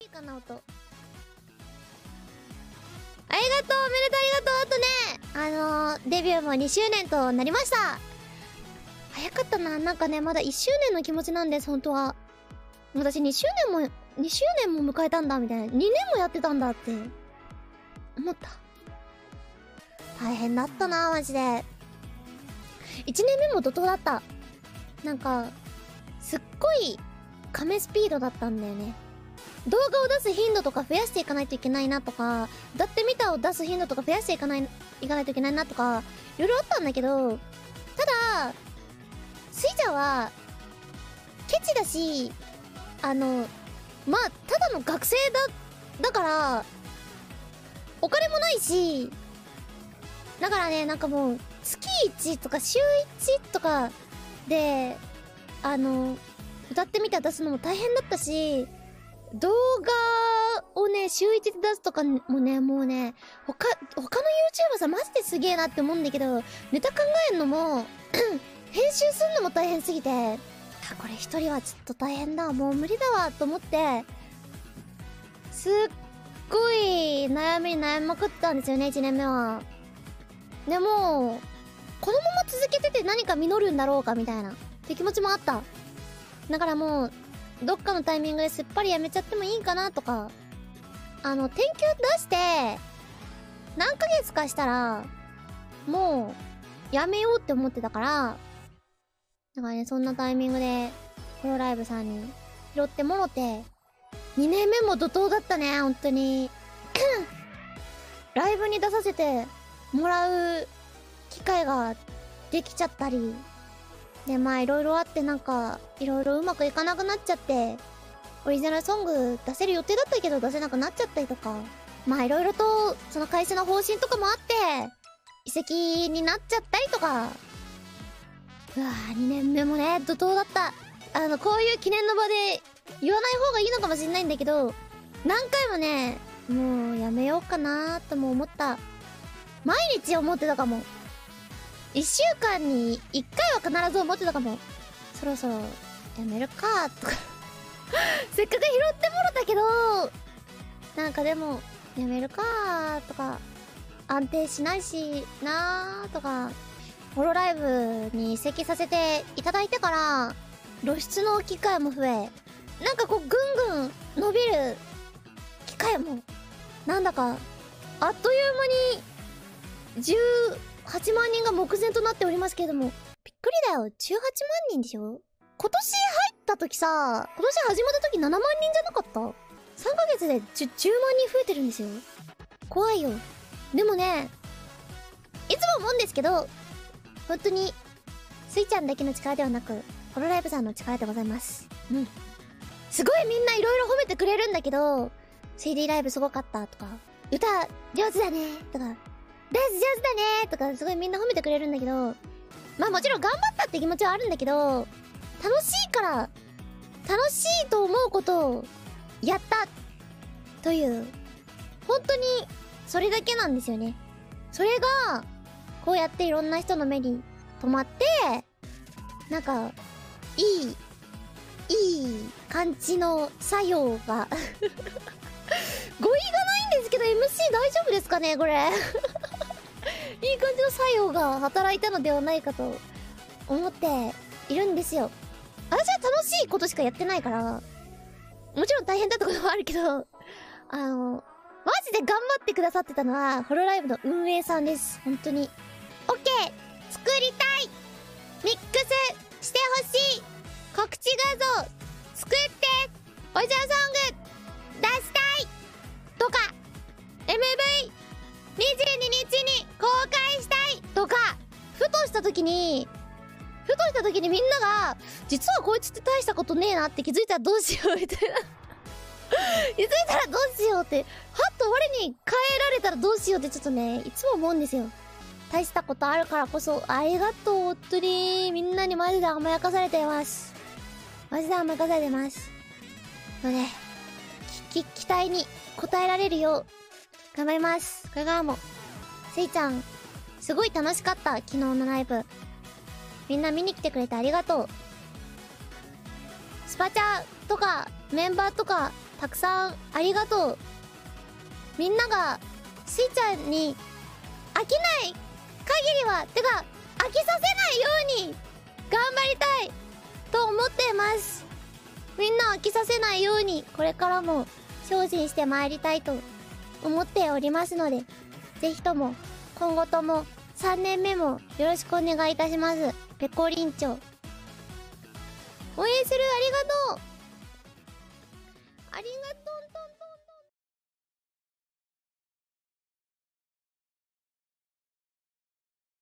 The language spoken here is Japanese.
いかな、音。ありがとう、おめでとう、ありがとう。あとね、デビューも2周年となりました。早かったな。なんかね、まだ1周年の気持ちなんです、本当は。私2周年も迎えたんだ、みたいな。2年もやってたんだって思った。大変だったな、マジで。1年目も怒涛だった。なんか、すっごい、亀スピードだったんだよね。動画を出す頻度とか増やしていかないといけないなとか、歌ってみたを出す頻度とか増やしていかないといけないなとか、いろいろあったんだけど、ただ、スイちゃんは、ケチだし、まあ、ただの学生だから、お金もないし、だからね、なんかもう、月1とか週1とかで、歌ってみた出すのも大変だったし、動画をね、週1で出すとかもね、もうね、他の YouTuber さんマジですげえなって思うんだけど、ネタ考えるのも、編集するのも大変すぎて、これ一人はちょっと大変だ、もう無理だわ、と思って、すっごい悩みに悩みまくったんですよね、1年目は。でも、このまま続けてて何か実るんだろうか、みたいな、って気持ちもあった。だからもう、どっかのタイミングですっぱりやめちゃってもいいかなとか、天球出して、何ヶ月かしたら、もう、やめようって思ってたから、だからね、そんなタイミングで、ホロライブさんに拾ってもろて、2年目も怒涛だったね、本当に。ライブに出させてもらう機会ができちゃったり、で、まあいろいろあってなんか、いろいろうまくいかなくなっちゃって、オリジナルソング出せる予定だったけど出せなくなっちゃったりとか、まあいろいろと、その会社の方針とかもあって、移籍になっちゃったりとか、うわぁ、2年目もね、怒涛だった。こういう記念の場で言わない方がいいのかもしれないんだけど、何回もね、もうやめようかなーとも思った。毎日思ってたかも。1週間に1回は必ず思ってたかも。そろそろやめるかーとかせっかく拾ってもろたけど、なんかでも、やめるかーとか、安定しないしなーとか、ホロライブに移籍させていただいてから、露出の機会も増え、なんかこうぐんぐん伸びる機会も、なんだか、あっという間に、18万人が目前となっておりますけれども、びっくりだよ、18万人でしょ？今年入った時さ、今年始まった時7万人じゃなかった？ 3 ヶ月で10万人増えてるんですよ。怖いよ。でもね、いつも思うんですけど、本当に、スイちゃんだけの力ではなく、ホロライブさんの力でございます。うん。すごいみんないろいろ褒めてくれるんだけど、CD ライブすごかったとか、歌上手だねとか、ダンス上手だねとか、すごいみんな褒めてくれるんだけど、まあもちろん頑張ったって気持ちはあるんだけど、楽しいから、楽しいと思うことをやったという、本当にそれだけなんですよね。それが、こうやっていろんな人の目に留まって、なんか、いい感じの作用が語彙がないんですけど MC 大丈夫ですかねこれいい感じの作用が働いたのではないかと思っているんですよ。私は楽しいことしかやってないから、もちろん大変だったこともあるけど、マジで頑張ってくださってたのはホロライブの運営さんです。本当に OK 作りたい、ミックスしてほしい、告知画像作ってオリジナルソング出したいとか MV22 日に公開したいとか、ふとした時にみんなが実はこいつって大したことねえなって気づいたらどうしようみたいな気づいたらどうしようって、はっと我に変えられたらどうしようってちょっとねいつも思うんですよ。大したことあるからこそありがとう。本当にみんなにマジで甘やかされてます。マジで甘やかされてますので、期待に応えられるよう頑張ります。これからもせいちゃんすごい楽しかった。昨日のライブみんな見に来てくれてありがとう。スパチャとかメンバーとかたくさんありがとう。みんながスイちゃんに飽きない限りは、てか飽きさせないように頑張りたいと思っています。みんな飽きさせないようにこれからも精進してまいりたいと思っておりますので、ぜひとも今後とも3年目もよろしくお願いいたします。ペコリンチョ応援する、ありがとう。